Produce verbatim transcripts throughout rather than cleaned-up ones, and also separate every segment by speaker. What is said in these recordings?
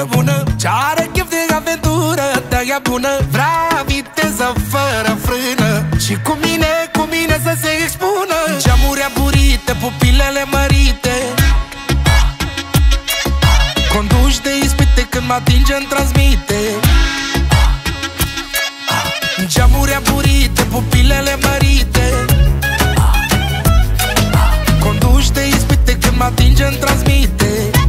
Speaker 1: bună, bună, ce are chef de aventură, de-aia bună. Vrea viteză fără frână și cu mine, cu mine să se expună. Geamuri aburite, pupilele mărite, conduși de ispite, când mă atinge îmi transmite. Geamuri aburite, pupilele mărite, conduși de ispite, când mă atinge îmi transmite.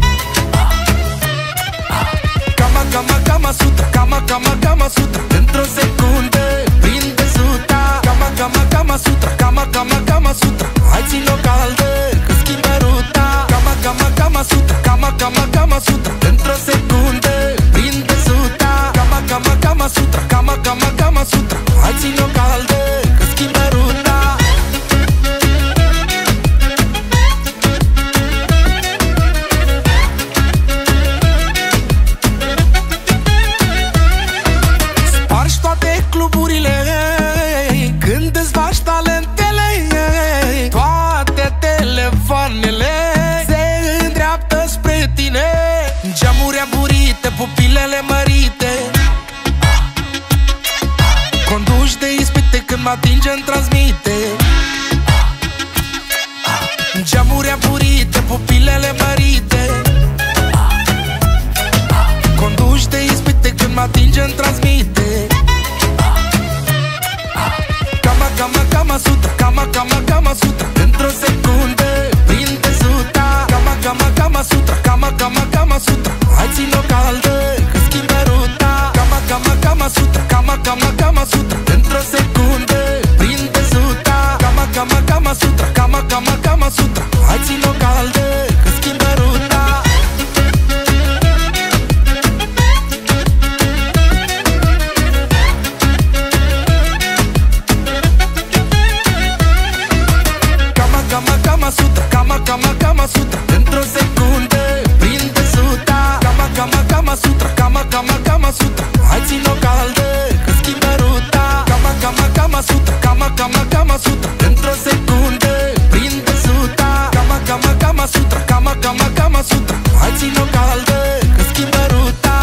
Speaker 1: Kama, kama, kama sutra, kama, kama, kama sutra, într-o secundă prinde suta. Kama, kama, kama sutra, kama, kama, kama sutra, hai țin-o caldă că schimbă ruta. Kama, kama, kama sutra, kama, kama, kama sutra, într-o secundă prinde suta. Kama, kama, kama sutra, kama, kama, kama sutra, hai țin-o caldă că schimbă ruta. Spargi toate cluburile când îți faci talentele, toate telefoanele se îndreaptă spre tine. Geamuri aburite, pupilele mărite, conduși de ispite, când mă atinge îmi transmite. Geamuri aburite, pupilele mărite, conduși de ispite, când mă atinge îmi transmite. Kama, kama, kama sutra, kama, kama, kama sutra, într-o secundă prinde suta. Kama, kama, kama sutra, kama, kama, kama sutra, hai țin-o caldă că schimbă ruta. Kama, kama, kama sutra, kama, kama, kama sutra, într-o secundă prinde suta. Kama, kama, kama sutra, kama, kama, kama sutra, hai țin-o caldă că schimbă ruta. Kama, kama sutra, kama, kama, kama sutra, într-o secundă prinde suta. Kama, kama, kama sutra, kama, kama, kama sutra, hai țin-o caldă că schimbă ruta. Kama, kama, kama sutra, kama, kama, kama sutra, într-o secundă prinde suta. Kama, kama, kama sutra, kama, kama, kama sutra, hai țin-o caldă că schimbă ruta.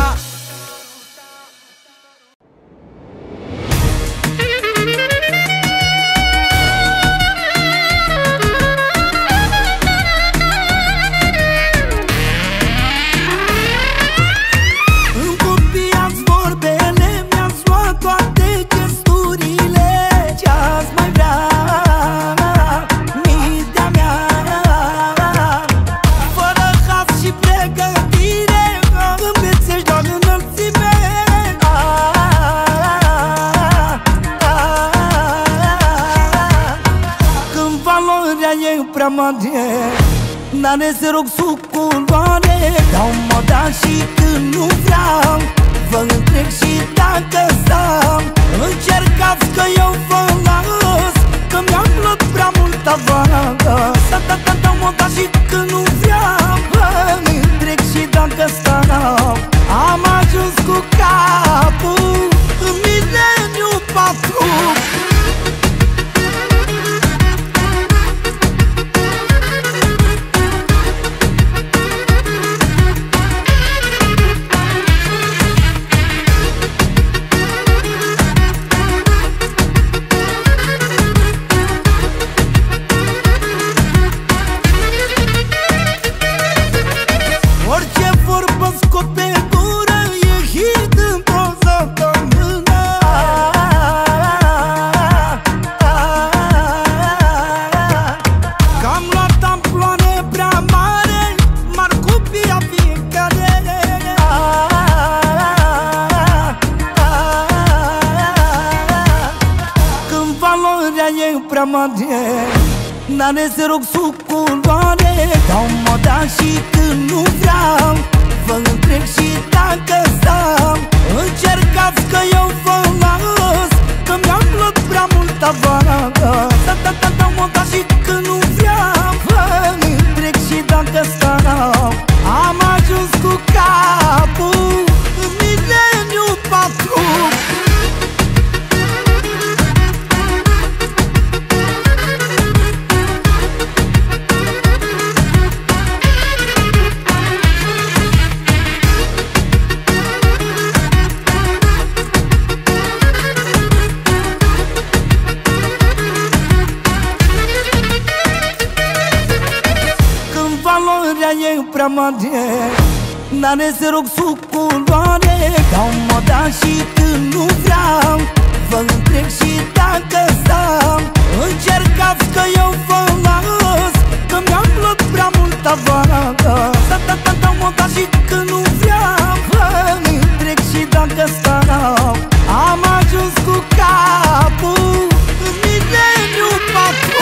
Speaker 1: N-are să rog sub culoare, dau moda și când nu vreau, vă întreg și dacă stau. Încercați că eu vă las, că mi-am luat prea mult avară. Dau moda și când nu vreau, vă întreg și dacă stau. Am ajuns cu capul în mileniu patru. N-are să rog sub culoare, dau moda și când nu vreau, vă întreg și dacă stau. Încercați că eu vă las, că mi-am luat prea mult avară. Dau moda și când nu vreau, vă întreg și dacă stau. Am ajuns cu capul în mileniu patru. prea mare. N-are să rog sub culoare, dau moda și când nu vreau, vă întreg și dacă stau. Încercați că eu vă las, că mi-am luat prea mult avară. Dau moda și când nu vreau, vă întreg și dacă stau. Am ajuns cu capul în mileniu patru.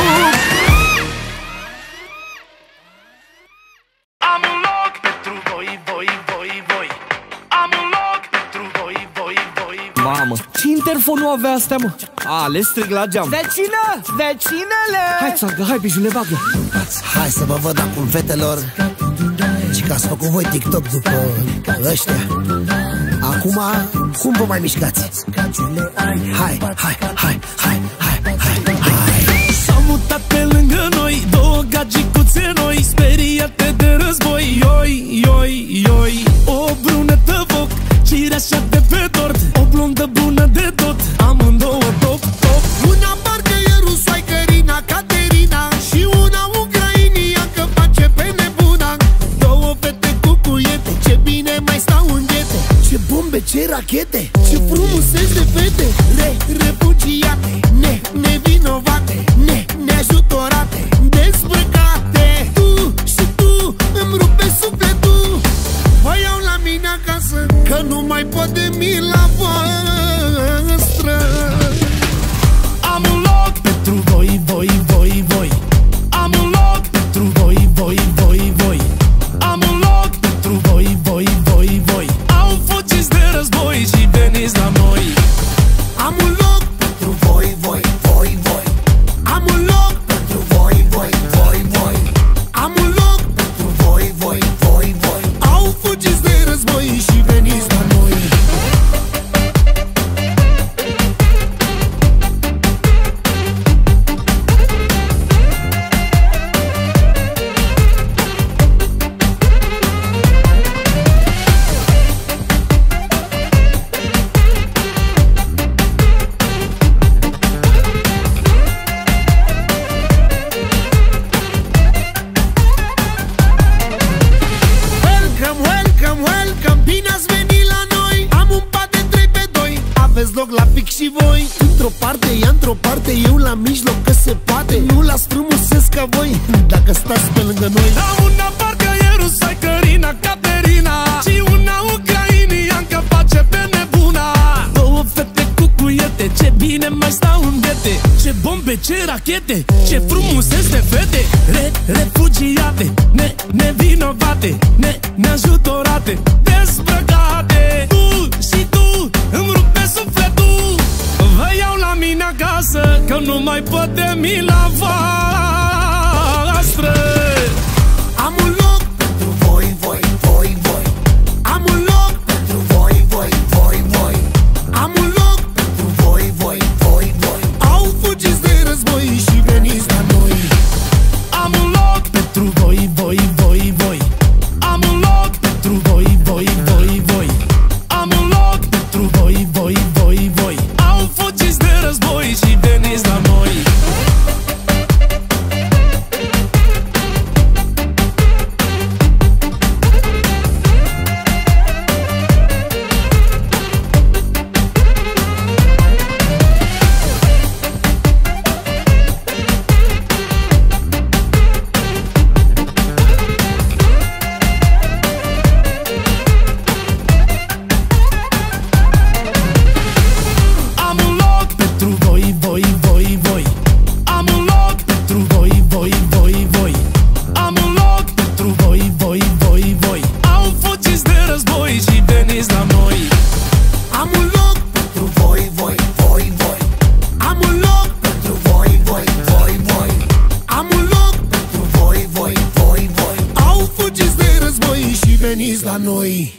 Speaker 2: Am un loc pentru voi, voi, voi, voi. Am un loc pentru voi, voi, voi, voi.
Speaker 3: Mamă, ce interfon nu avea astea, mă? A, le strig la geam.
Speaker 4: Vecină, vecinele!
Speaker 3: Hai, țargă, hai, bijule, bagă.
Speaker 5: Hai să vă văd acum, fetelor, și că ați făcut voi TikTok după ăștia. Acum, cum vă mai mișcați? Hai, hai, hai, hai, hai, hai, hai.
Speaker 3: S-au mutat pe lângă noi două gagicuțe noi, speriate de război. Ioi, ioi, ioi. O brunătă foc, cireașa de pe tort, o blondă bună de tot, amândouă top, top.
Speaker 5: Una parcă e rusoaică Rina Caterina și una ucrainiancă face pe nebuna. Două fete cu cuiete, ce bine mai stau în ghete. Ce bombe, ce rachete, ce frumuseți de fete. Re, refugiate, ne, nevinovate, ne, neajutorate, dezbrăcate. Tu și tu îmi rupe sufletul. Vă iau la mine acasă, că nu mai pot de mila voastră.
Speaker 3: Am un loc pentru voi, voi, voi, voi. Am un loc pentru voi, voi, voi, voi. Am un loc pentru voi, voi, voi, voi. Au fugiți de război și veniți la noi.
Speaker 5: Am un loc pentru voi, voi, voi, voi. Am un loc pentru voi, voi, voi, voi. Am un loc pentru voi, voi, voi, voi. Au fugiți de război și veniți la noi. Welcome, welcome, welcome. Bine ați venit la noi. Am un pat de trei pe doi. Aveți loc la pic și voi. Într-o parte, ea într-o parte, eu la mijloc, că se poate. Nu las frumuseți ca voi, dacă stați pe lângă noi.
Speaker 3: Am una parcă e rusaică Rina Caterina și una ucrainiancă face pe nebuna. Două fete cu cuiete, ce bine mai stau în ghete. Ce bombe, ce rachete, ce frumuseți de fete. Re, refugiate, ne, nevinovate, ne, neajutorate, dezbrăcate. Tu și tu îmi rupe sufletul. Vă iau la mine acasă, că nu mai pot de mila voastră.
Speaker 5: Am un loc pentru voi, voi, voi, voi. Am un loc pentru voi, voi, voi, voi. Am un loc pentru voi, voi, voi, voi. Au fugiți de război și veniți la noi.
Speaker 3: Am un loc pentru voi, voi, voi, voi. Am un loc pentru voi, voi, voi, voi. Am un loc pentru voi, voi, voi, voi. Au fugiți de război și veniți la noi.
Speaker 5: veniți la noi.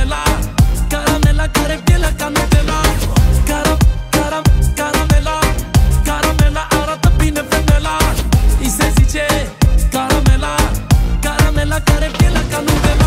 Speaker 3: Caramela, care pielea ca Nutella. Caram, caram, caramela, care pielea ca Nutella.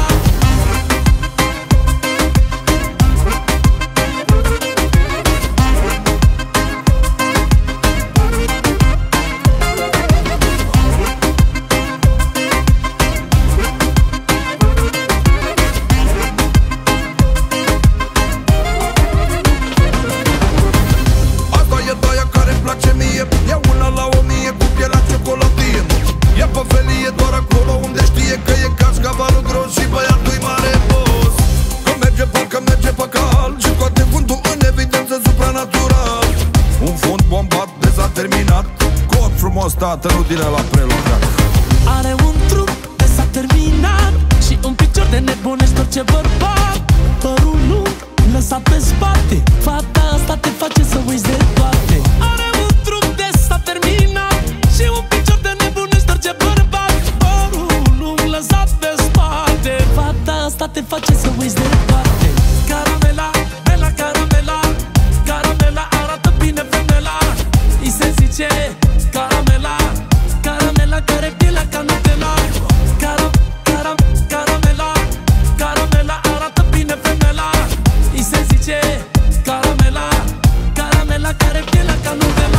Speaker 6: Tată, nu din ăla prelucrat.
Speaker 3: Are un trup de s-a terminat și un picior de nebunești orice bărbat. Părul lung lăsat pe spate, fata asta te face să uiți de toate. Are un trup de s-a terminat și un picior de nebunești orice bărbat. Părul lung lăsat pe spate, fata asta te face să uiți de toate. Caramela, bela caramela, caramela arată bine femela. I se zice caramela, caramela care pielea ca Nutella. Caram, caram, caramela, caramela arată bine femela. I se zice caramela, caramela care pielea ca Nutella.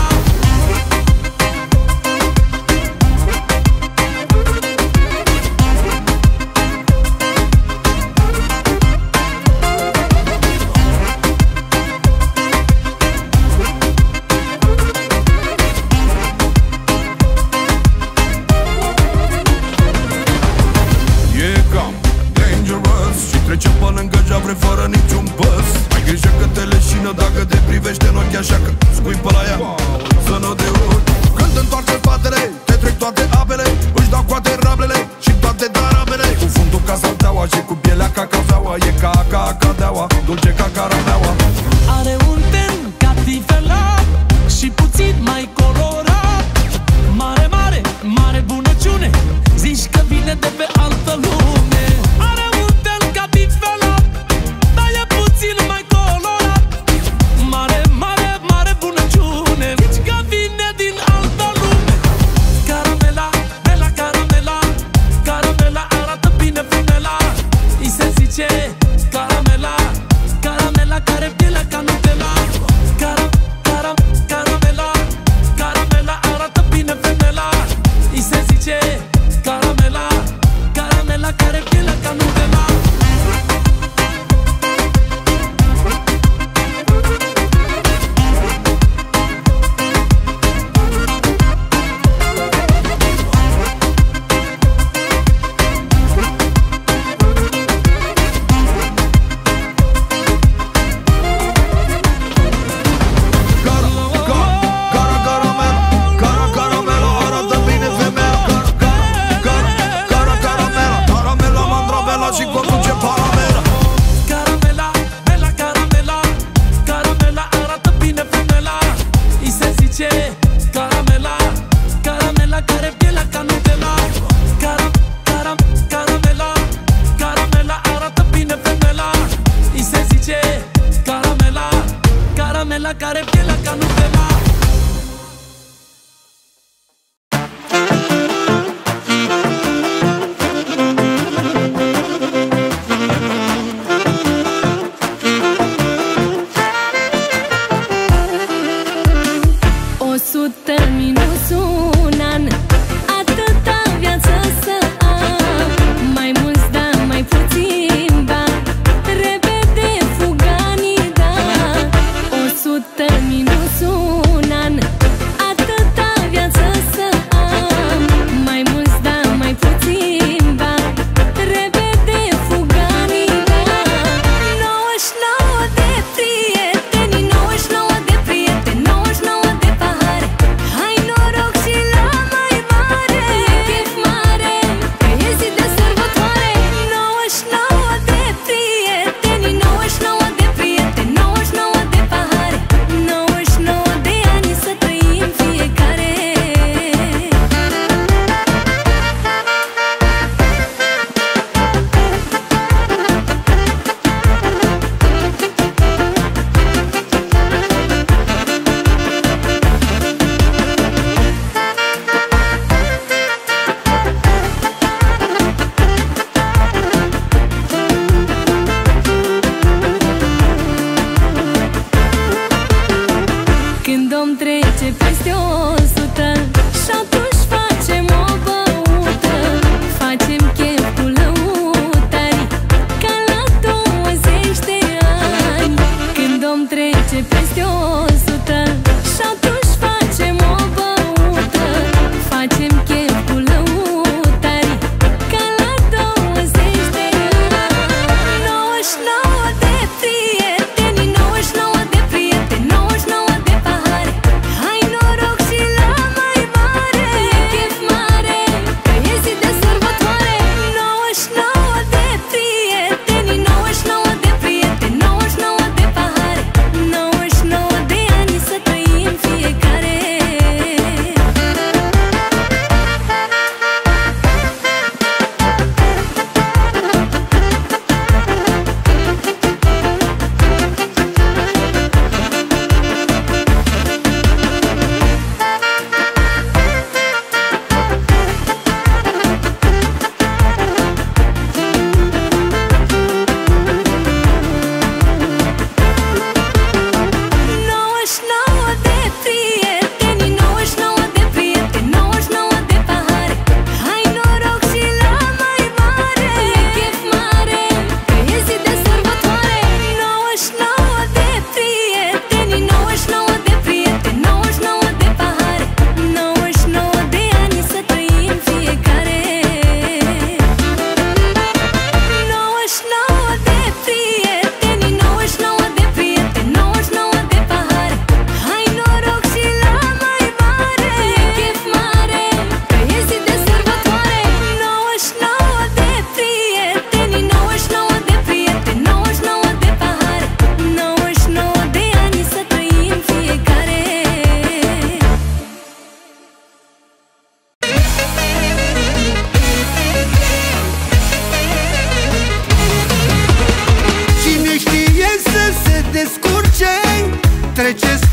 Speaker 6: Trece pe lângă geavre fără niciun băs. Ai grijă că te leșină dacă te privește în ochi, așa că spui pe la ea să nu te urci. Când întoarce spatele, te trec toate apele, își dau coate rablele și toate darabele. Cu fundul ca salteaua și cu pielea ca cafeaua, e ca ca cadeaua, dulce ca carameaua.
Speaker 3: Are un ten ca tifelat și puțin mai colorat. Mare, mare, mare bunăciune, zici că vine de pe altă lume. Are un ten ca tifelat, dar e puțin mai colorat. Mare, mare, mare bunăciune, zici că vine din altă lume. Caramela, bela caramela, caramela arată bine femela. I se zice caramela, caramela care pielea ca Nutella. Caram, caram, caramela, caramela arată bine femela. I se zice caramela, caramela care pielea ca Nutella.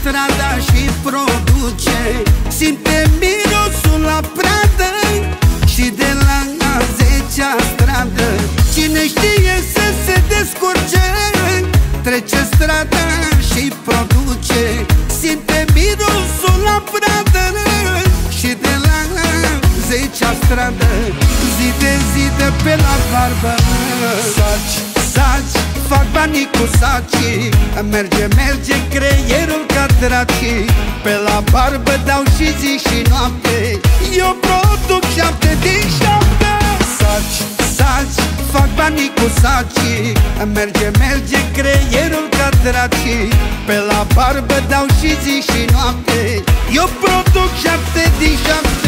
Speaker 1: strada și produce. Simte mirosul la pradă și de la a zecea stradă. Cine știe să se descurce, trece strada și produce. Simte mirosul la pradă și de la a zecea stradă. Zi de zi de pe la barbă saci, saci, fac banii cu sacii. Merge, merge creierul ca dracii. Pe la barbă dau și zi și noapte. Eu produc șapte din șapte. Saci, saci, fac banii cu sacii. Merge, merge creierul ca dracii. Pe la barbă dau și zi și noapte. Eu produc șapte din șapte.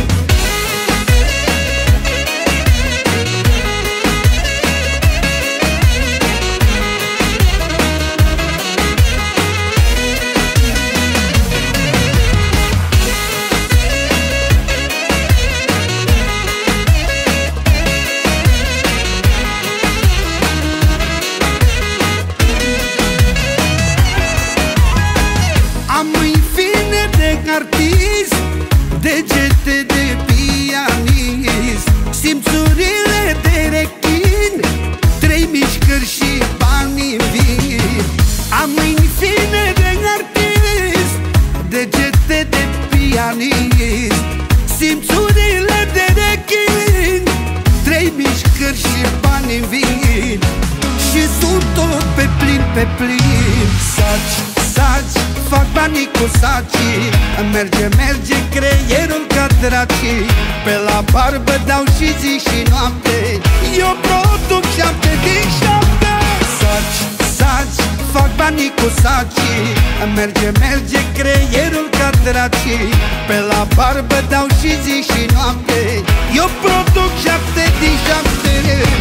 Speaker 1: Artist, degete de pianist, simțurile de rechin, trei mișcări și bani vin. Am mâini fine de artist, degete de pianist, simțurile de rechin, trei mișcări și bani vin. Și sunt tot pe plin, pe plin. Saci, saci, fac banii cu sacii. Merge, merge creierul ca dracii. Pe la barbă dau și zi și noapte. Eu produc șapte din șapte. Saci, saci, fac banii cu sacii. Merge, merge creierul ca dracii. Pe la barbă dau și zi și noapte. Eu produc șapte din șapte.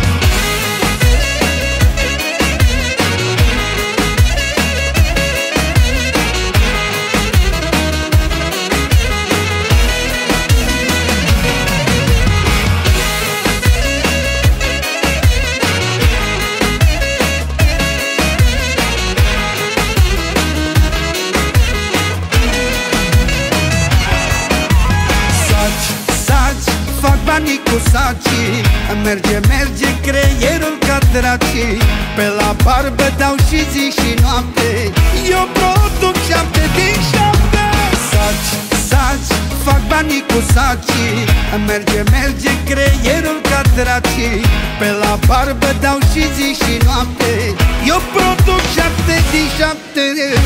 Speaker 1: Banii cu sacii. Merge, merge creierul ca dracii. Pe la barbă dau și zi și noapte. Eu produc șapte din șapte. Saci, saci, fac banii cu sacii. Merge, merge creierul ca dracii. Pe la barbă dau și zi și noapte. Eu produc șapte din șapte.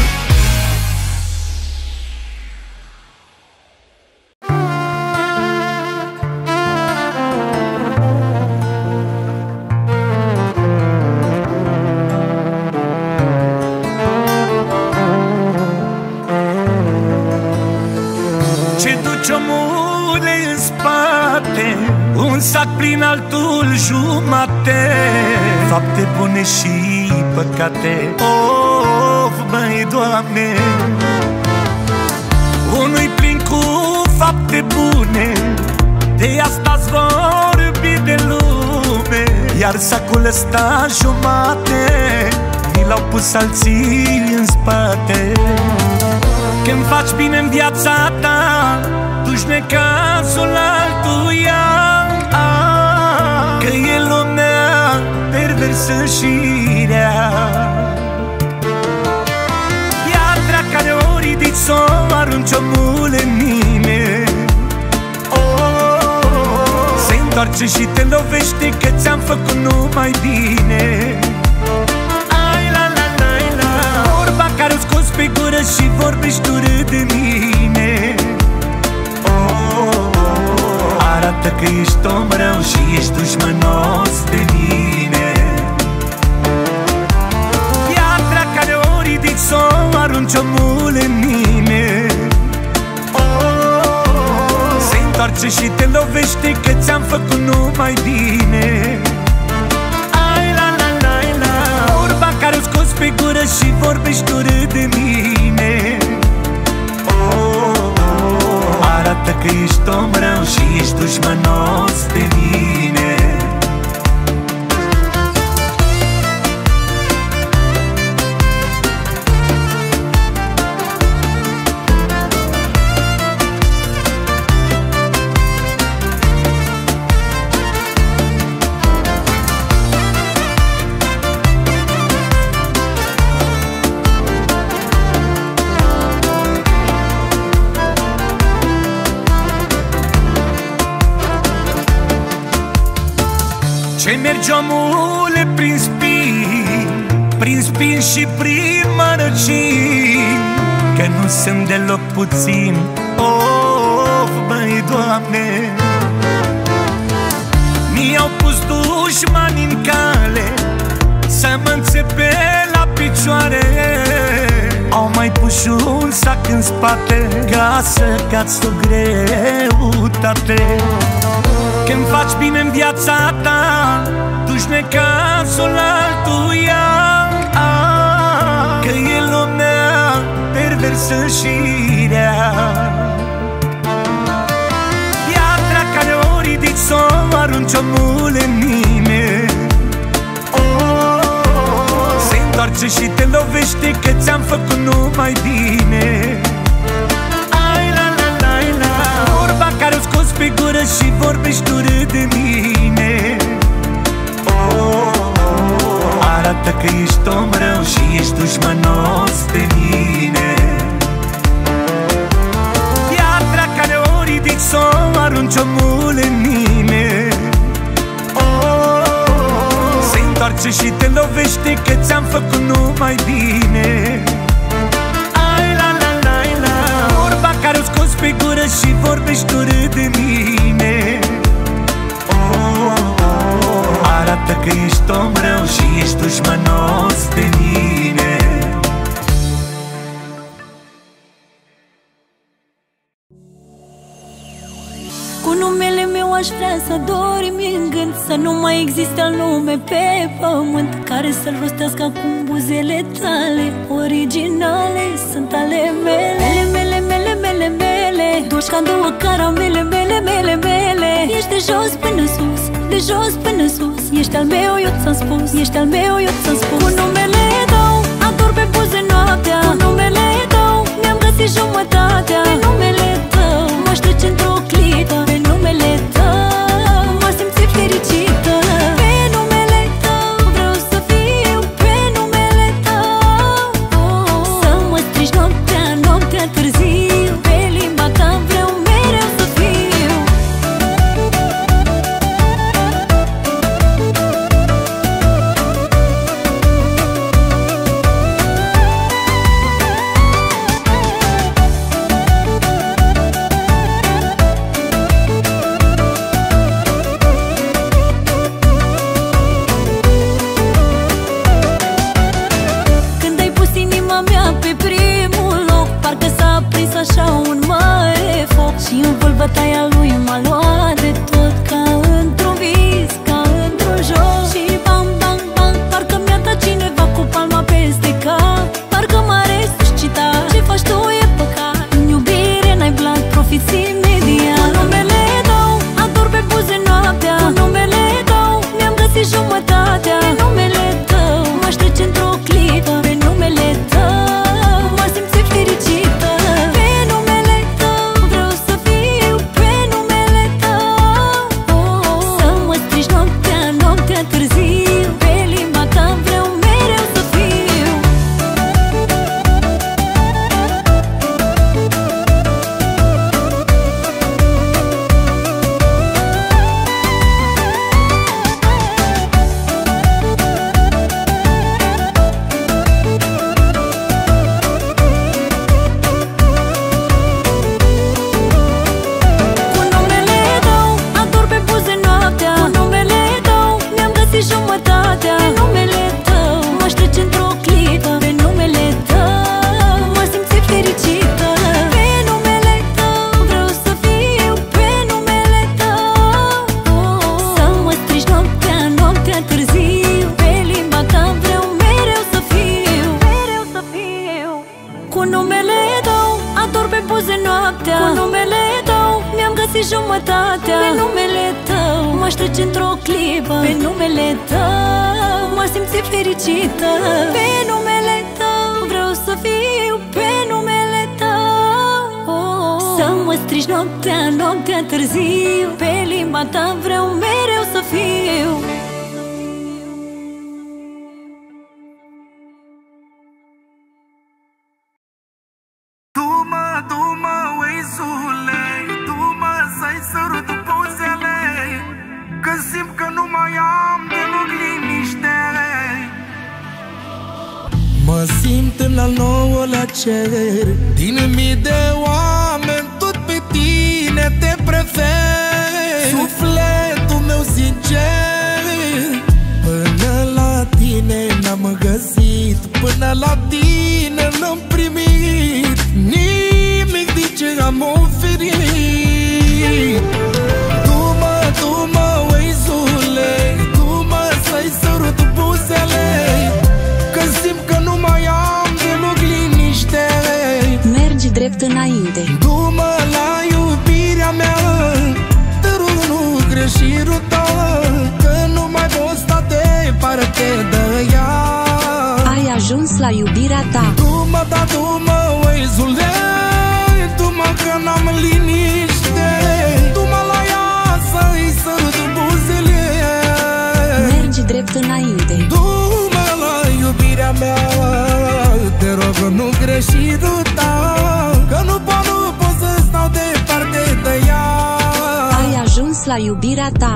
Speaker 3: Un sac plin, altul jumate, fapte bune și păcate. Of, băi, Doamne, unui plin cu fapte bune, de asta-ți vorbi de lume. Iar sacul ăsta jumate, mi l-au pus alții în spate. Când faci bine în viața ta, duci necazul altuia, că e lumea perversă și rea. Piatra care o ridici, s-o arunci omul în mine, oh, se întoarce și te lovește, că ți-am făcut numai bine. Ai la la la la, vorba care o scoți pe gură și vorbești urât de mine, arată că ești om rău și ești dușmănos de mine. Piatra care o ridici, s-o arunci omul în mine, oh, se întoarce și te lovește, că ți-am făcut numai bine. Ai la la la la, vorba care o scoți pe gură și vorbești urât de mine, arată că ești om rău și ești dușmănos de mine.
Speaker 1: ce mergi omule prin spin, prin spin și prin mărăcini, că nu sunt deloc puțin. Of, băi, Doamne, mi-au pus dușmani în cale să mă înțepe la picioare. Au mai pus și un sac în spate ca să cați o greutate. Când faci bine în viața ta, duci necazul altuia, că e lumea perversă și rea. Piatra care o ridici s-o arunci omul în nimeni, se întoarce și te lovește că ți-am făcut numai bine. Ai la la la la, vorba care o scos pe gură și vorbești urât de mine. Arată că ești om rău și ești dușmănos de mine. Piatra care o ridici s-o arunci omul în nimeni, se întoarce și te lovește că ți-am făcut numai bine. Ai la la la la, vorba care o scos pe gură și vorbești urât de mine. Arată că ești om rău și ești dușmănos de mine.
Speaker 7: Cu numele meu aș vrea să dorim în gând, să nu mai existe al nume pe pământ care să-l rostească acum buzele tale. Originale sunt ale mele, mele, mele, mele, mele. Duci ca două caramele, mele, mele, mele. Ești de jos până sus, de jos până sus. Ești al meu, eu ți-am spus, ești al meu, eu ți-am spus. Cu numele tău ador pe buze noaptea, cu numele tău mi-am găsit jumătatea. Pe numele tău m-aș trece într-o clipă, pe numele tău m-aș simți fericită. Pe numele tău vreau să fiu, pe numele tău să mă strigi noaptea, noaptea târziu. Pe limba ta vreau mereu să fiu. Așa un mare foc și în vâlvătaia lui m-a luat de tot, ca într-un vis, ca într-un joc. Și bam, bam, bam, parcă mi-a dat cineva cu palma peste cap. Parcă m-are suscita, ce faci tu e păcat. În iubire n-ai blat, profiți imediat. Cu numele tău ador pe buze noaptea, cu numele tău mi-am găsit jumătatea. Pe numele tău m-aș trece într-o clipă, pe numele tău m-aș simți fericită. Jumătatea. Pe numele tău m-aș trece într-o clipă, pe numele tău m-aș simți fericită. Pe numele tău vreau să fiu, pe numele tău să mă strigi noaptea, noaptea târziu. Pe limba ta vreau mereu să fiu.
Speaker 6: Că simt că nu mai am
Speaker 3: mă simt în al nouălea cer. Din mii de oameni tot pe tine te prefer. Sufletul meu sincer, până la tine n-am găsit, până la tine n-am primit nimic din ce am oferit. Du-mă, du-mă, Waze-ule, du-mă să-i sărut buzele, că simt că nu mai am deloc liniște.
Speaker 7: Mergi drept înainte.
Speaker 3: Du-mă la iubirea mea, te rog nu greși ruta, că nu mai pot sta departe de ea.
Speaker 7: Ai ajuns la iubirea ta.
Speaker 3: Du-mă, da, du-mă, Waze-ule, du-mă că n-am liniște. Du-mă la ea să-i sărut buzele.
Speaker 7: Mergi drept înainte.
Speaker 3: Du-mă la iubirea mea, te rog nu greși ruta, că nu pot, nu pot să stau departe de ea.
Speaker 7: Ai ajuns la iubirea ta.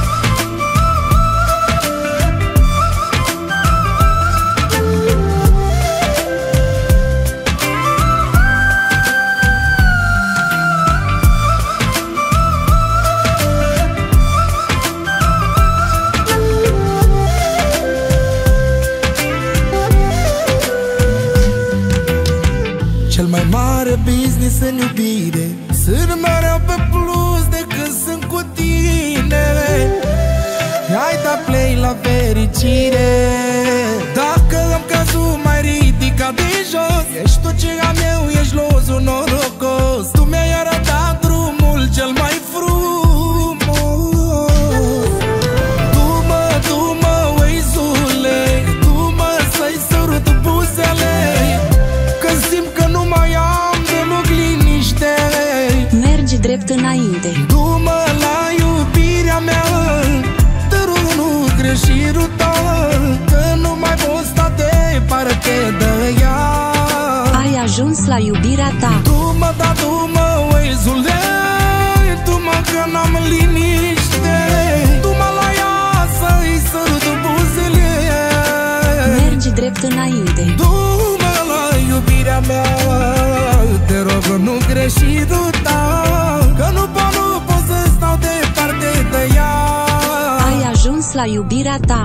Speaker 3: Cel mai mare business în iubire, sunt mereu pe plus de când sunt cu tine. Hai da play la fericire, dacă am cazul mai ridicat de jos. Ești tot ce am eu, ești lozul norocos. Tu mi-ai arătat drumul cel mai frumos. Du-mă, du-mă, Waze-ule, du-mă să-i sărut buzele, că simt că nu mai am deloc liniște.
Speaker 7: Mergi drept înainte.
Speaker 3: Du-mă la iubirea mea, te rog nu greși ruta, că nu mai pot sta departe de ea.
Speaker 7: Ai ajuns la iubirea ta.
Speaker 3: Du-mă, da, du-mă, Waze-ule, du-mă că n-am liniște. Du-mă la ea să-i sărut buzele.
Speaker 7: Mergi drept înainte.
Speaker 3: Du-mă la iubirea mea, te rog nu greși ruta, că nu pot, nu pot să stau departe de ea.
Speaker 7: Ai ajuns la iubirea ta.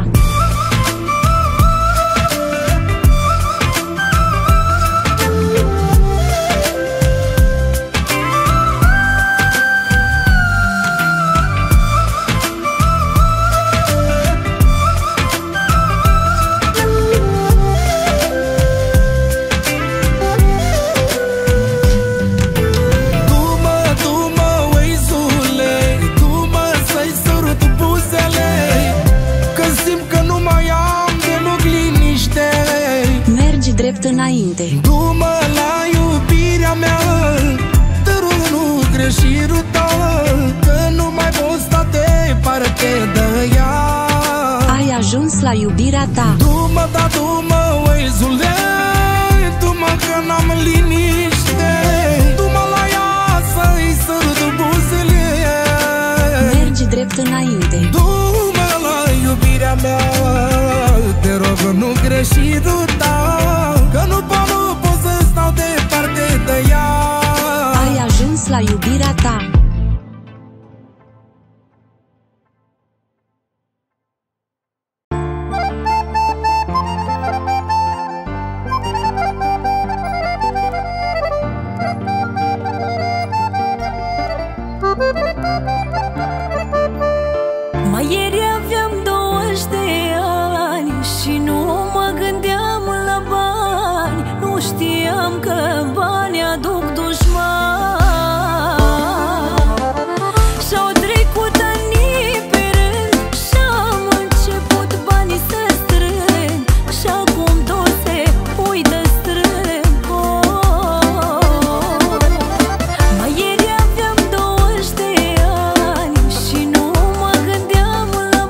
Speaker 3: Du-mă, du-mă, Waze-ule, du-mă să-i sărut buzele, că simt că nu mai am deloc liniște.
Speaker 7: Mergi drept înainte.
Speaker 3: Du-mă la iubirea mea, te rog nu greși ruta, că nu mai pot sta departe de ea.
Speaker 7: Ai ajuns la iubirea ta.
Speaker 3: Du-mă, da, du-mă, Waze-ule, du-mă că n-am liniște. Du-mă la ea să-i sărut buzele.
Speaker 7: Mergi drept înainte.
Speaker 3: Du-mă la iubirea mea, te rog nu greși ruta, că nu pot, nu pot să stau departe de ea.
Speaker 7: Ai ajuns la iubirea ta. Mai ieri aveam douăzeci de ani și nu mă gândeam la bani. Nu știam că banii aduc dușmani. Și-au trecut ani pe rând și-am început banii să strâng, și acum tot se uită strâng. Oh, mai ieri aveam douăzeci de ani și nu mă gândeam la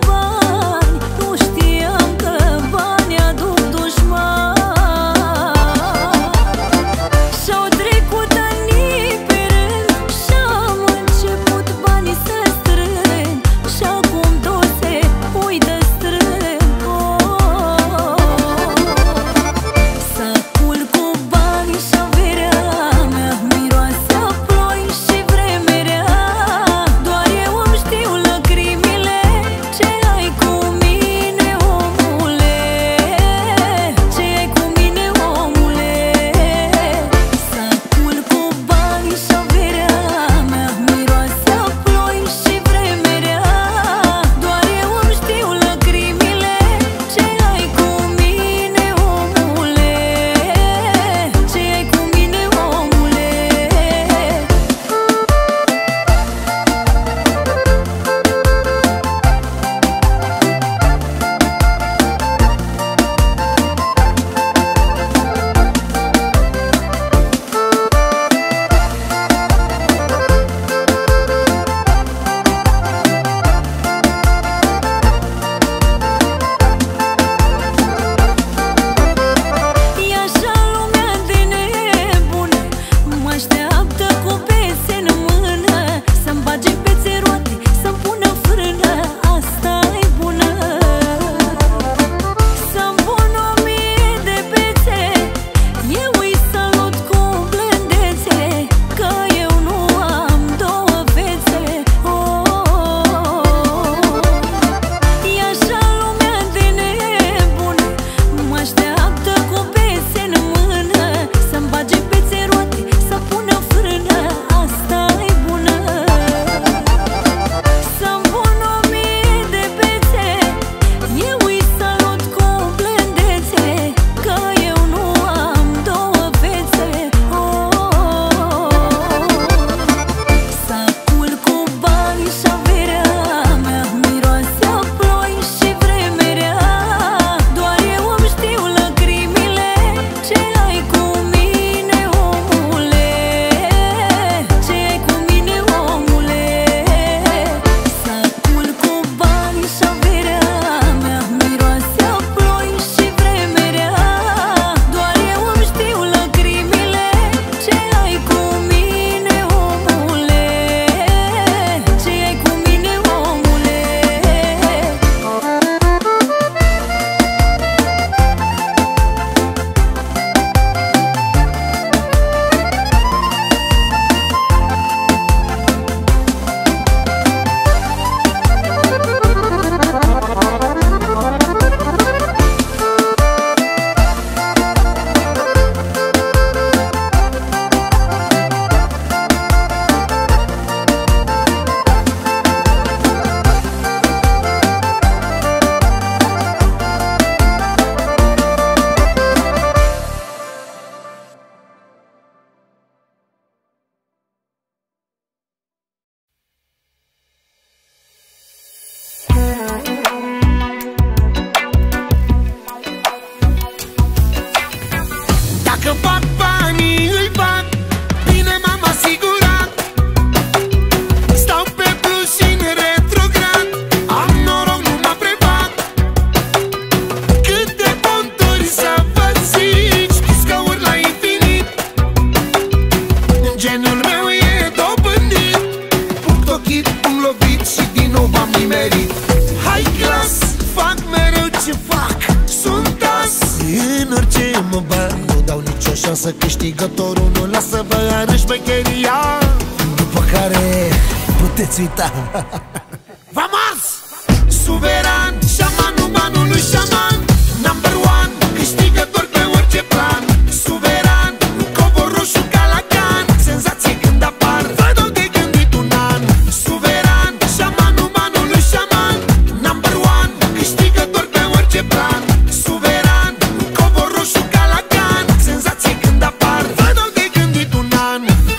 Speaker 5: șansă, câștigătorul nu lasă, vă arăt șmecheria, după care puteți uita. V-am ars! Suveran, șamanul banului șaman, number one, câștigător pe orice plan. Suveran, covor roșu ca la can, senzație când apar, vă dau de gândit un an. Suveran, șamanul banului șaman, number one, câștigător pe orice plan. Suveran, covor roșu ca la can, senzație când apar, vă dau de gândit un an.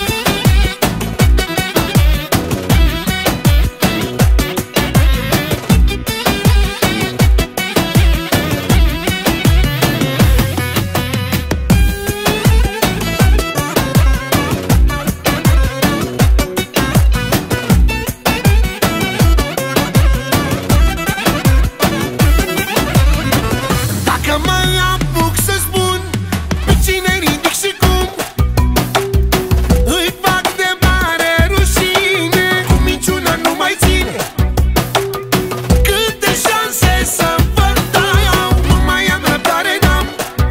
Speaker 5: Dacă mă apuc să spun pe cine ridic și cum, îi fac de mare rușine, cu minciuna nu mai ține. Câte șanse să vă dau, nu mai am răbdare, n-am.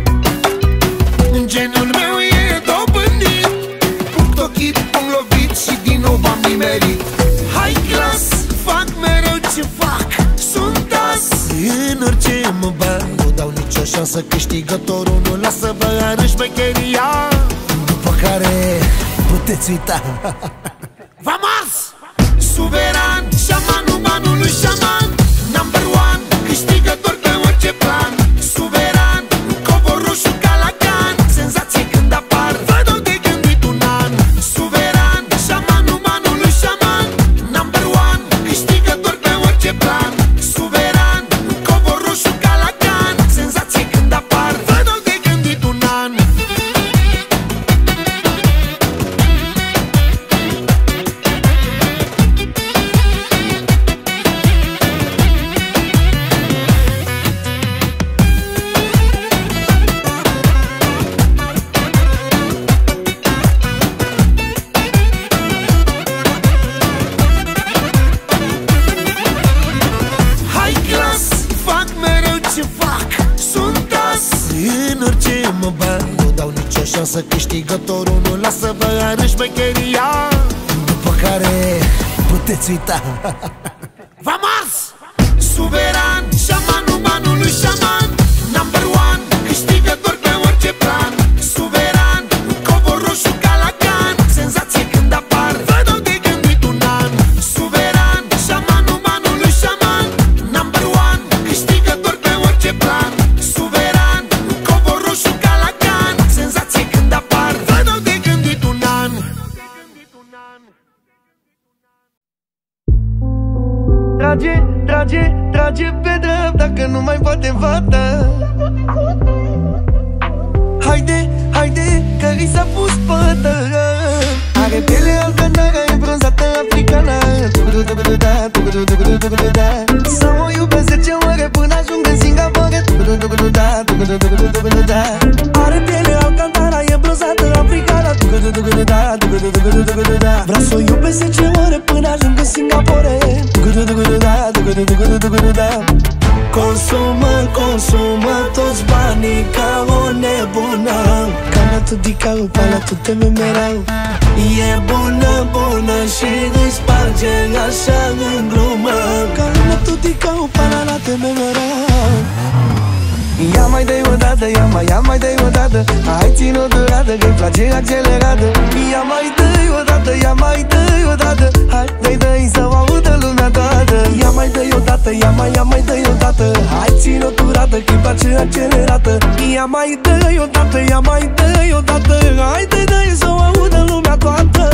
Speaker 5: Genul meu e dobândit, punct ochit, am lovit și din nou m-am nimerit. High class, fac mereu ce fac, sunt as. În orice mă bag, nu dau nicio șansă, câștigătorul nu lasă, vă arăt șmecheria, după care puteți uita. V-am ars! Suveran, șamanul banului șaman, number one, câștigător pe orice plan. Suveran, covor roșu ca la can, senzație când apar, vă dau de gândit un an. Suveran, șamanul banului șaman, number one, câștigător pe orice plan. Suveran, covor roșu ca la can, senzație când apar, vă dau de gândit un an. High class, fac mereu ce fac, sunt as. În orice mă bag, nu dau nicio șansă, câștigătorul nu lasă, vă arăt șmecheria, după care puteți uita. V-am ars! Suveran, șamanul banului șaman, number one, câștigător pe orice plan. Suveran, covor roșu ca la can, senzație când apar, vă dau de gândit un an. Suveran, șamanul banului șaman, number one, câștigător pe orice plan. Suveran, covor roșu ca la can, senzație când apar, vă dau de gândit un an.
Speaker 1: Trage, trage, trage pe dreapta, dacă nu mai poate fata. Haide, haide, că i s-a pus pătă. Are piele altă, dar e bronzată africană. Tugudu-tugudu-da, tugudu-tugudu-tugudu-da. Să mă iubesc zece ore până ajung în Singapore. Tugudu-tugudu-da, tugudu-tugudu-tugudu-da. Are piele altă, dar e bronzată africană. Tugudu-tugudu-da, tugudu-tugudu-tugudu-da. Vreau să o iubesc zece ore până ajung în Singapore. Tugudu-tugudu-da, tugudu-tugudu-tugudu-da. Consumă, consumă toți banii ca o nebună. Cana tu di cau, pana tu te memerau. E bună, bună și îi sparge așa în glumă. Cana tu di cau, pana la te memerau. Ia mai dă-i odată, ia mai, ia mai dă-i odată. Hai țin-o durată, că-i place accelerată. Ia mai dă-i odată, ia mai dă-i odată. Hai, dă-i, dă-i să o audă lumea toată. Ia mai dă-i odată, ia mai, ia mai dă-i odată. Hai țin-o durată, că-i place accelerată. Ia mai dă-i odată, ia mai dă-i odată. Hai, dă-i, dă-i să o audă lumea toată.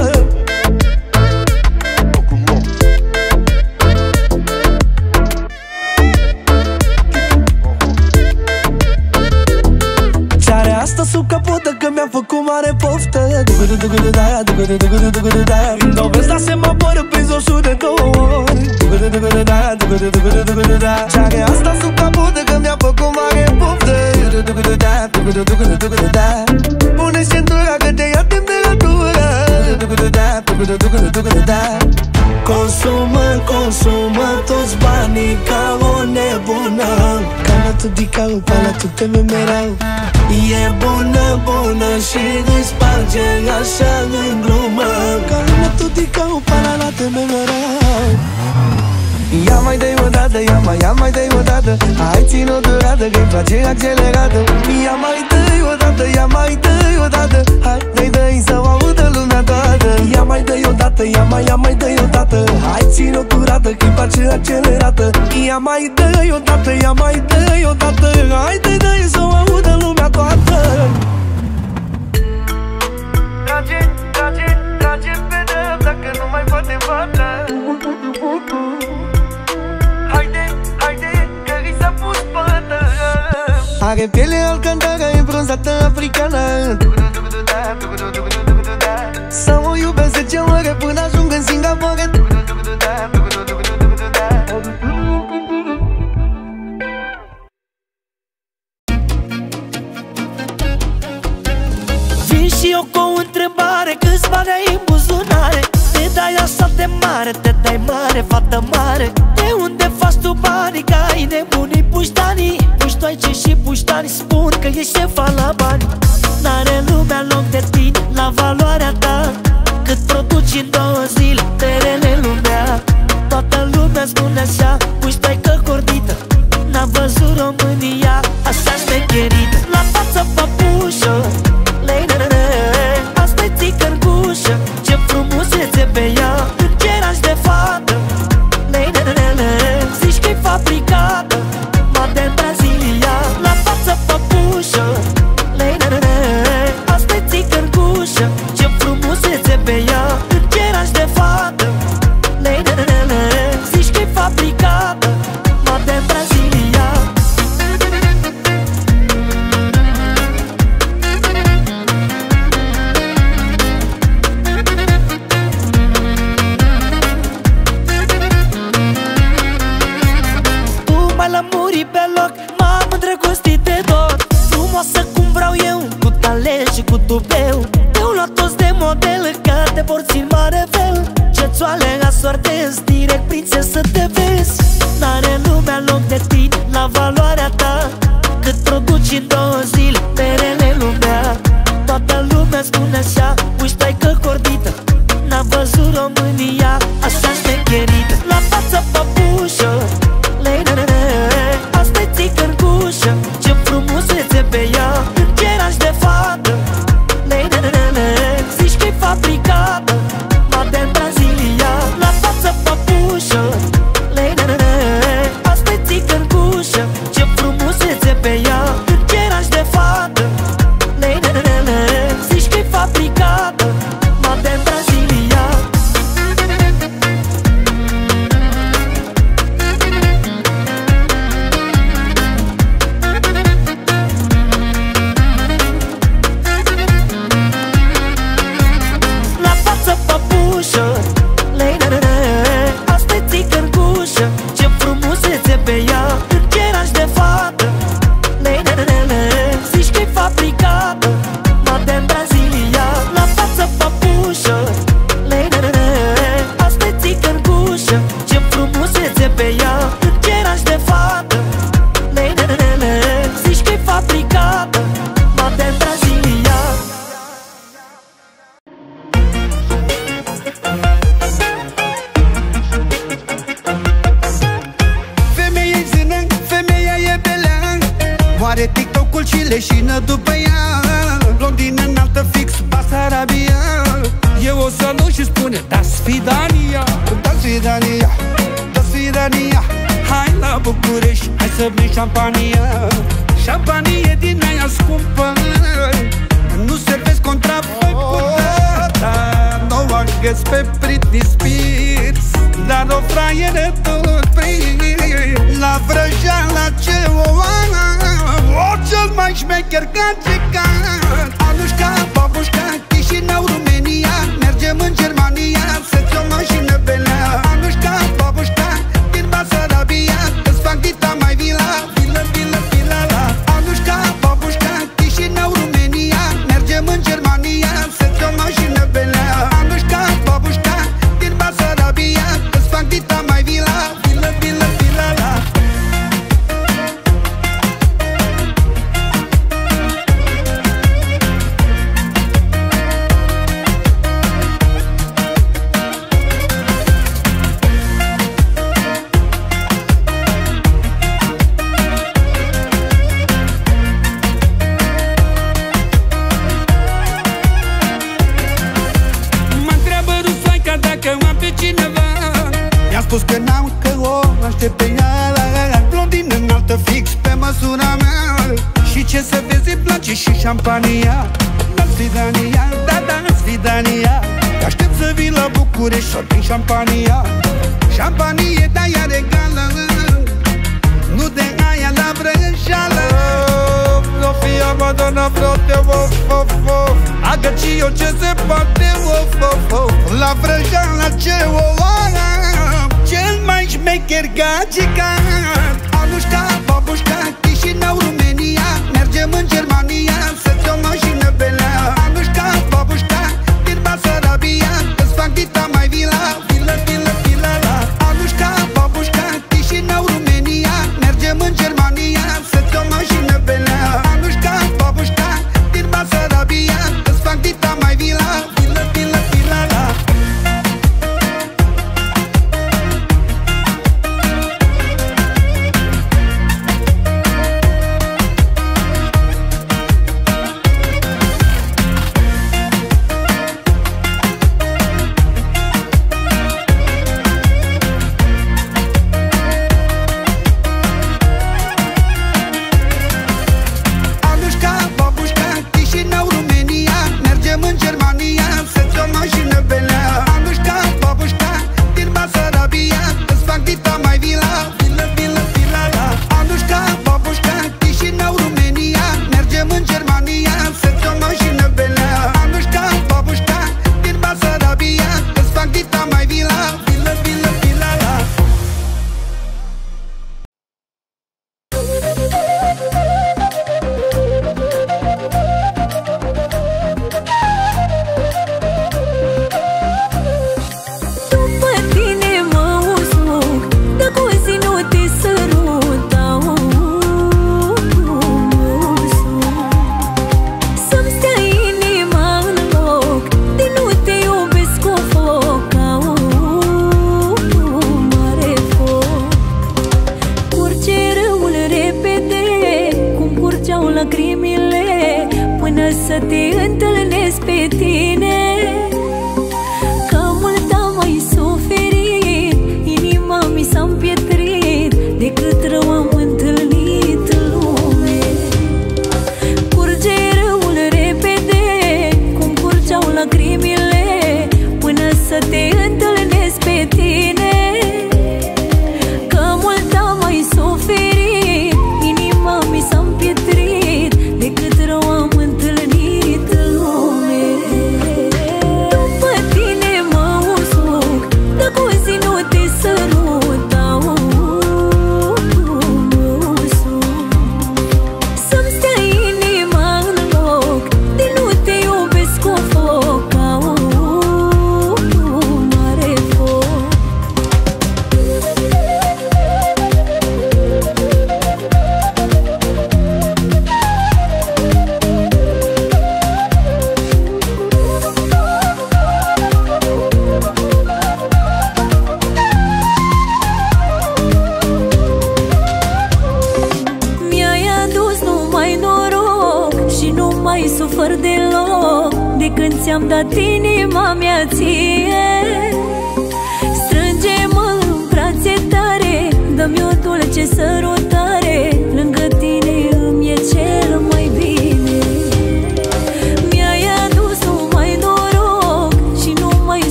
Speaker 1: Asta sub capotă că mi-a făcut mare poftă. Dugudu-dugudu-da, dugudu-dugudu-dugudu-da. Când o vezi la semaforă prins o sută de două ori. Dugudu-dugudu-da, dugudu-dugudu-dugudu-da. Ce are asta sub capotă că mi-a făcut mare poftă. Dugudu-dugudu-da, dugudu-dugudu-dugudu-da. Pune centura că te ia temperatura. Dugudu-dugudu-da, dugudu-dugudu-dugudu-da. Consumă, consumă toți banii ca o nebună. Cana tu
Speaker 5: tudicau, pana tu te memerau.
Speaker 1: E bună, bună și îți sparge așa în glumă.
Speaker 5: Ca lumea tudicau, pana la te memerau.
Speaker 1: Ia mai dă-i odată, ia mai, ia mai dă-i odată. Hai țin-o durată, că-i place accelerată. Ia mai dă-i odată, ia mai dă-i odată. Hai, dă-i, dă-i să o audă lumea toată. Ia mai dă-i odată, ia mai, ia mai dă-i odată. Hai țin-o durată, că-i place accelerată. Ia mai dă-i odată, ia mai dă-i odată. Hai, dă-i, dă-i să o audă lumea toată.
Speaker 8: Trage, trage, trage pe dăm, dacă nu mai poate fata.
Speaker 1: Are piele alcantară, e bronzată africană. Să o iubesc zece ore până ajung în Singapore. Vin și eu cu o întrebare, câți bani ai în buzunare? Te dai așa de mare, te dai mare, fată mare. De unde faci tu banii, că ai nebunii puștanii? Puștoaice și puștani spun că ești șefa la bani. N-are lumea loc de tine la valoarea ta. Cât produci în două zile, terele lumea. Toată lumea spune așa, puștoaică cordită. N-a văzut România așa șmecherită. La față papușă, lei-nă-nă-nă, asta-i țicărgușă. Ce frumusețe pe ea, îngeraș de fată. Lei-nă-nă-nă, zici că-i fabricată, Made Brazilia. La față papușă, lei-nă-nă-nă, asta-i țicărgușă. Ce frumusețe pe ea, îngeraș de fată. Lei-nă-nă-nă, zici că-i fabricată, Made Brazilia. Muri pe loc, m-am îndrăgostit de tot. Frumoasă cum vreau eu, cu talent și cu tubeu. Te-au luat toți de model, că te porți în mare fel. Ce țoale asortezi, direct prințesă te vezi. N-are lumea loc de tine la valoarea ta. Cât produci în două zile, perele lumea. Toată lumea spune așa, puștoaică cordită. N-a văzut România așa șmecherită. La față papușă, lei-nă-nă-nă, asta-i țicărgușă. Ce frumusețe pe ea, îngeraș de fată. Lei-nă-nă-nă, zici că-i fabricată, Made Brazilia. La față papușă, lei-nă-nă-nă, asta-i țicărgușă. Ce frumusețe pe ea, îngeraș de fată. Lei-nă-nă-nă, zici că-i fabricată, Made Brazilia. La față papușă, lei-nă-nă-nă, asta-i țicărgușă. Ce frumusețe pe ea, îngeraș de fată. Lei-nă-nă-nă, zici că-i fabricată, Made Brazilia. La față papușă, lei-nă-nă-nă, asta-i țicărgușă. Ce frumusețe pe ea, îngeraș de fată. Lei-nă-nă-nă, zici că-i fabricată, Made Brazilia.
Speaker 5: Femeia e zână, femeia e belea. Moare TikTok-ul și leșină după ea. Blondină înaltă fix Basarabia. Eu o să nu și spune da sfidania, da sfidania, da sfidania. Hai la București, hai să bem șampania. Șampanie din aia scumpă, nu servesc contrafăcută. Nu o găs pe Britney Spears, dar o fraiere tot prins. La vrăjeala ce o am, o cel mai șmecher gagicat. Anușca, babușca, Chișinău, România. Mergem în Germania, să-ți o mașină belea. Anușca, babușca, din Basarabia. Îți fac dita mai vila, vilă, vilă, vila la. Anușca, babușca, Chișinău, România. Mergem în Germania, să-ți o mașină belea. Anușca, babușca, din Basarabia. Îți fac dita mai vila, vilă, vilă, vila la.
Speaker 9: fată fix pe măsura mea. Și ce să vezi, îmi place și șampania. La Svidania, da, da, Svidania. Te aștept să vii la București, să prind șampania. Șampanie, da, ea regală, nu de aia la vrăjeală. Sofia Madonna, frate, of, of, of. Agăci eu ce se poate, of, of, of. La vrăjeală ce o am, cel mai șmecher gagica. Anușca, babușca, Chișinău, România. Mergem în Germania să-ți o mașină belea. Anușca, babușca, din Basarabia, îți fac dita mai vila, vilă, vilă, vilă la. Anușca, babușca, Chișinău, România. Mergem în Germania să-ți o mașină belea. Anușca, babușca, din Basarabia, îți fac dita mai vila, vilă, vilă, vilă la.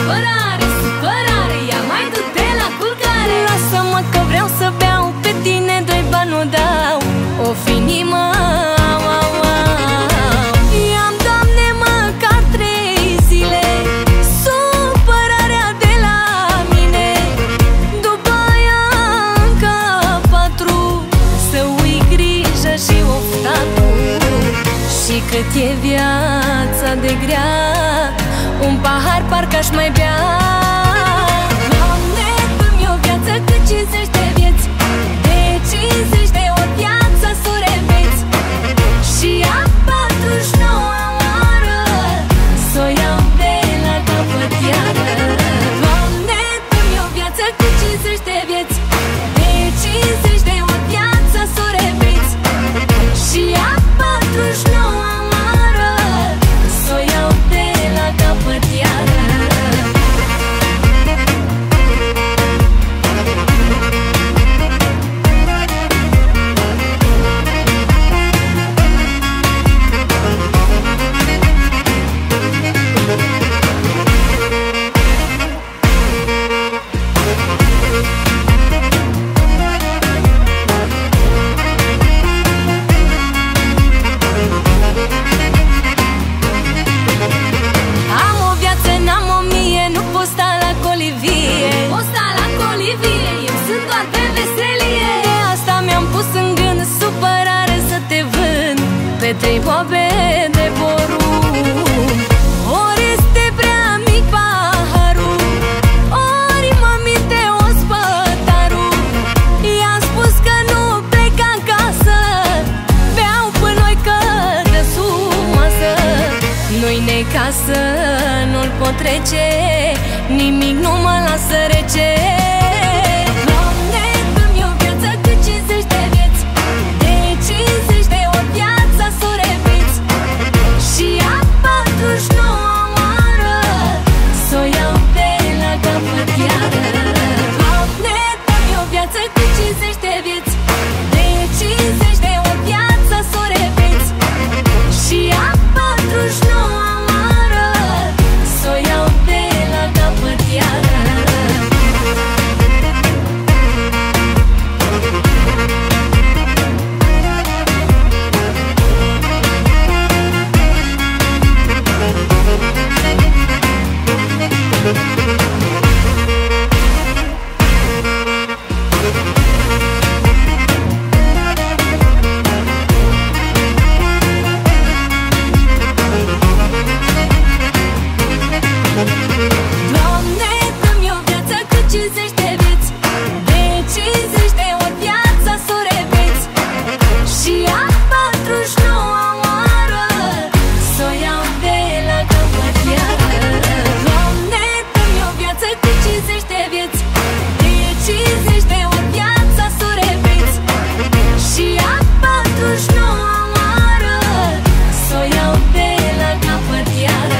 Speaker 7: supărare, supărare, ia mai du-te la culcare. Lasă-mă că vreau să beau, pe tine doi bani nu dau. O fi inimă, au, au, au. I-am, Doamne, măcar trei zile supărarea de la mine. După aia încă patru, să ui grijă și oftatul. Și cât e viața de grea, un pahar parcă-aș mai bea. Doamne, dă-mi o viață cât cincizeci de vieți, de cincizeci de ori viața s-o repeți. Și a patruzeci și nouă oară s-o iau de la capăt iară. Doamne, dă-mi o viață cât cincizeci de vieți, de cincizeci de ori viața s-o repeți. Și a patruzeci și nouă oară s-o iau de la capăt iară. Am o viață, n-am o mie, nu pot sta la colivie. Pot sta la colivie, eu sunt doar pe veselie. De asta mi-am pus în gând supărare să te vând pe trei boabe de porumb. Ori este prea mic paharul, ori mă minte ospătarul. I-am spus că nu plec acasă, beau până noi că de sub masă. Nu-i necasă, nu-l pot trece, nimic nu mă lasă rece. Doamne, dă-mi o viață cât cincizeci de vieți, de cincizeci de ori viața s-o repeți. Și a patruzeci și nouă oară s-o iau de la capăt iară. Doamne, dă-mi o viață cât cincizeci de vieți, de cincizeci de ori viața s-o repeți. Și a patruzeci și nouă oară s-o iau de la capăt iară. Doamne, dă-mi o viață cât cincizeci de vieți, de cincizeci de ori viața s-o repeți. Și a patruzeci și nouă oară s-o iau de la capăt iară. Doamne, dă-mi o viață cât cincizeci de vieți, de cincizeci de ori viața s-o repeți. Și a patruzeci și nouă oară s-o iau de la capăt iară.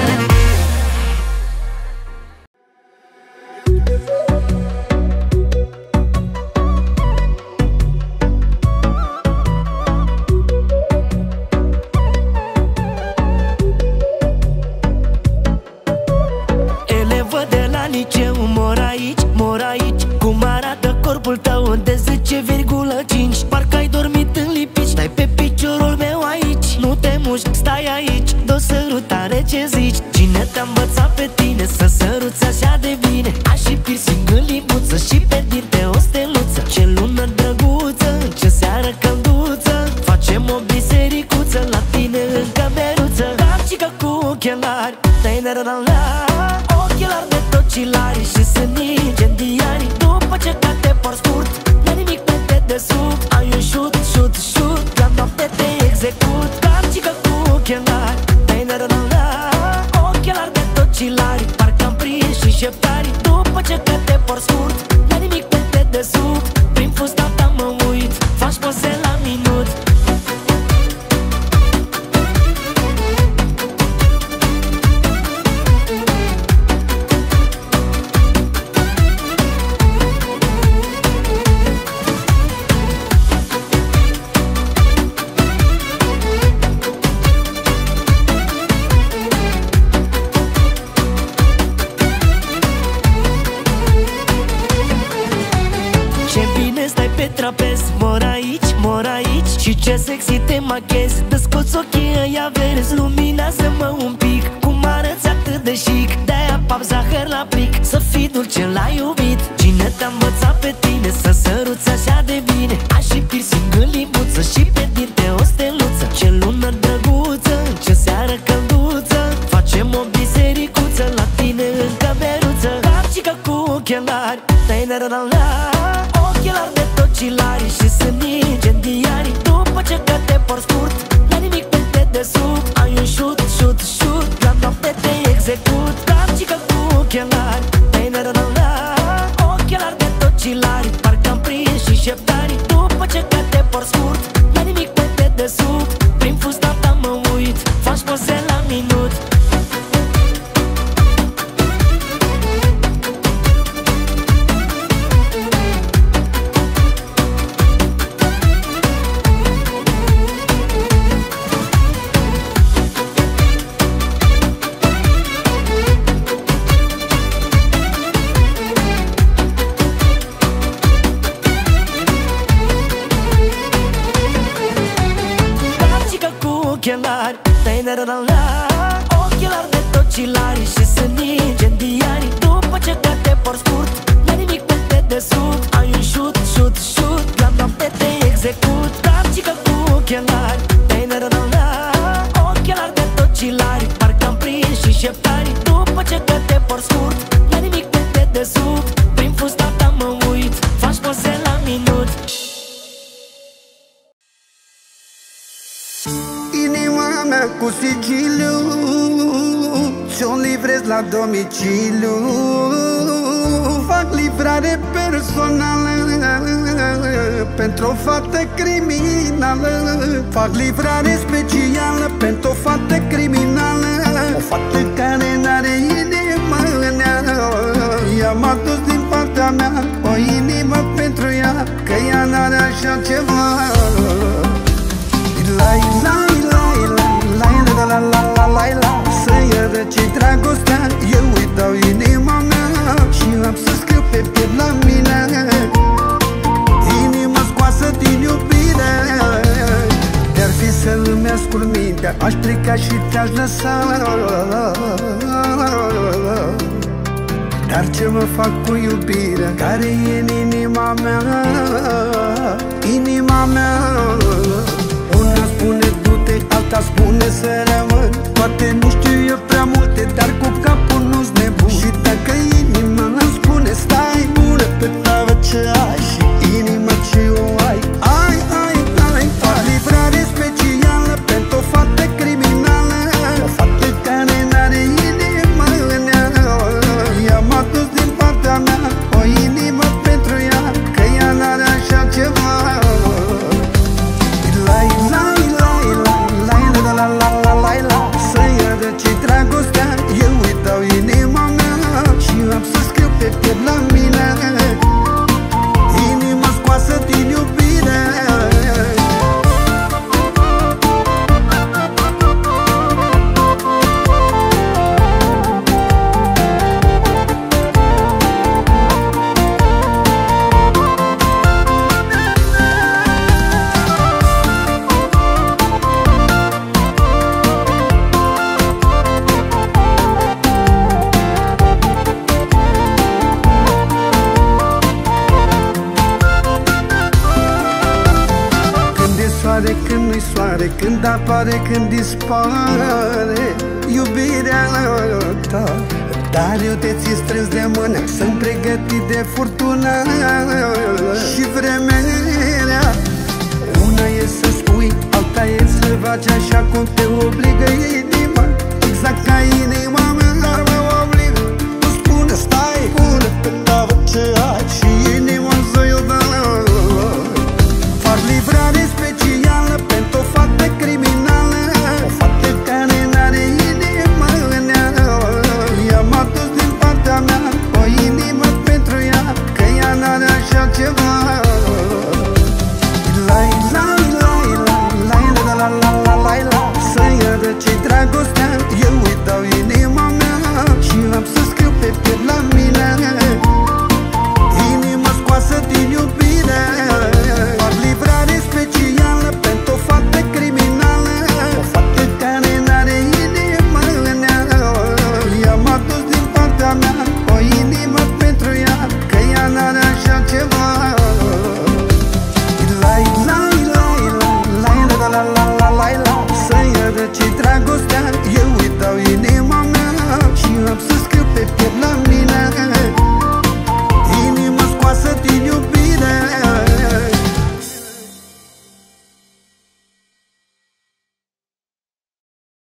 Speaker 1: Elevă de la liceu, mor aici, mor aici. Cum arată corpul tău de zece virgulă cinci? Parcă ai dormit în lipici, stai pe piciorul meu aici. Nu te muști, stai aici, dă-o sărutare, ce zici? Cine te-a învățat pe tine să săruți așa de bine? Ai și piercing în limuță și pe dinte o steluță. Ce lună drăguță, ce seară călduță, facem o bisericuță la tine în cameruță. Capcică cu ochelari, dai la la la, ochelari de tocilari și sunt incendiari. După ce ca te por scurt, n-ai nimic pe dedesubt. Ai un șut, șut, șut, la noapte te execut. Capcică cu ochelari, dai la la la, ochelari de tocilari, parcă-am prins și șeptari. După ce ca te por scurt, n-ai nimic pe dedesubt. Prin fusta ta mă uit, faci poze la minut. ce sexy te machezi. Dă-scoți ochii ăia verzi, luminează-mă un pic. Cum arăți atât de chic, de-aia pap zahăr la plic. Să fii dulce la iubit. Cine te-a învățat pe tine să săruți așa de bine? Ai și piercing în limbuță și pe dinte o steluță. Ce lună drăguță, ce seară călduță. Facem o bisericuță la tine în cameruță. Capcica cu ochelari, ta-i-na-ra-la-la, ochelari de tocilari și sunt incendiari. După ce că te porți scurt, la nimic pe dedesubt. Ai un șut, șut, șut, la noapte te execut. Capcica cu ochelari, ta-i-na-ra-la-la, ochelari de tocilari. Parcă-am prins și șeptari. După ce că te porți scurt, la nimic pe dedesubt. Prin fusta ta mă uit, faci poze la minut. Ochelari, ta-i-na-ra-la-la, ochelari de tocilari și sunt incendiari. După ce că te porți scurt, la nimic pe dedesubt. Ai un șut, șut, șut, la noapte te execut. Capcica cu ochelari, ta-i-na-ra-la-la, ochelari de tocilari. Parcă-am prins și șeptari. După ce că te porți scurt, la nimic pe dedesubt. Prin fusta ta mă uit, faci poze la minut.
Speaker 9: Inima mea cu sigiliu ți-o livrez la domiciliu. Fac livrare personală pentru o fată criminală. Fac livrare specială pentru o fată criminală. O fată care n-are inimă în ea. I-am adus din partea mea o inimă pentru ea, că ea n-are așa ceva. Lai, lai, lai, lai, lai, la, la, la, la, la. Să-i răci dragostea, eu îi dau inima mea și am să scriu pe piept la mine inima scoasă din iubire. De-ar fi să îmi ascult mintea, aș pleca și te-aș lăsa. Dar ce mă fac cu iubirea care e în inima mea? Inima mea. Una spune du-te, alta spune să rămân. Poate nu știu eu prea multe, dar cu capul nu-s nebun. Și dacă inima îmi spune stai, bună pe tavă ce ai și inima ce o ai. Ai, ai, ai, fac livrare specială pentru o fată criminală. O fată care n-are inimă în ea. I-am adus din partea mea o inimă pentru ea, că ea n-are așa ceva. Lai, lai, lai, lai, lai, la, la, la, la, la, la. Să-i răci dragostea, eu îi dau inima mea și am să scriu pe piept la mine inima scoasă din iubire. Când nu-i soare, când apare, când dispare iubirea ta. Dar eu te țin strâns de mână, sunt pregătit de furtună și vremerea. Una e să spui, alta e să faci așa cum te obligă inima.